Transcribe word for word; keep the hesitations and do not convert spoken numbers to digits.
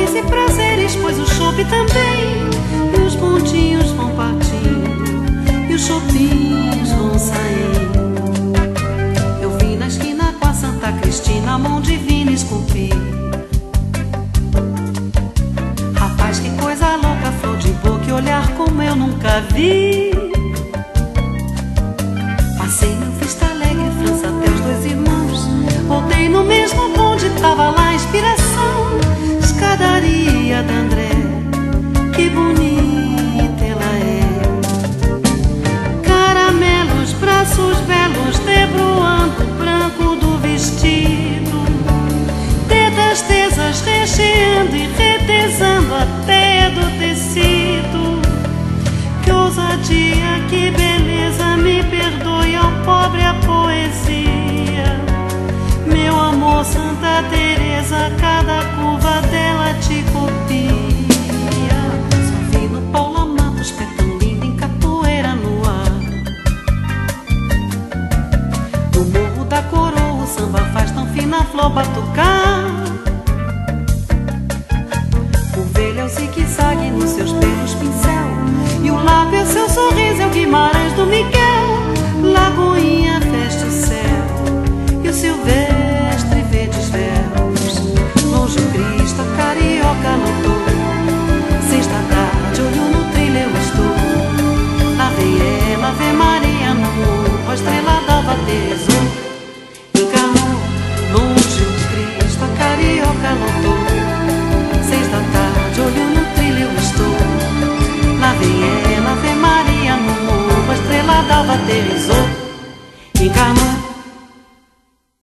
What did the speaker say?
amores e prazeres, pois o chope também. E os bondinhos vão partindo, e os chopinhos vão saindo. Eu vi na esquina com a Santa Cristina, a mão divina esculpir. Rapaz, que coisa louca, flor de boca e olhar como eu nunca vi. Passei no Vista Alegre, França até os Dois Irmãos. Voltei no mesmo bonde, tava lá a inspiração. Escadaria da André, que bonita ela é. Caramelos, braços belos, debruando o branco do vestido. Tetas tesas recheando e retesando até do tecido. Que ousadia, que beleza, me perdoe ao pobre a poesia. Meu amor, Santa Teresa, cada curva dela te copia. Só vi no Paula Matos, que é tão linda em capoeira no ar. No Morro da Coroa o samba faz tão fina flor batucar. Ovelha é o zigue-zague nos seus pelos pincel, e o lábio é seu sorriso, é o Guimarães do Miguel. Lagoinha veste o céu, e o silvestre verdes véus. Longe o Cristo, a carioca notou. Sexta tarde, olho no trilho eu estou. Lá vem ela, Ave Maria no morro, a estrela d'alva aterrissou. Encarnou, longe o Cristo, a carioca notou. Sexta tarde, olho no trilho eu estou. Lá vem ela, Ave Maria no morro, a estrela d'alva aterrissou. Encarnou.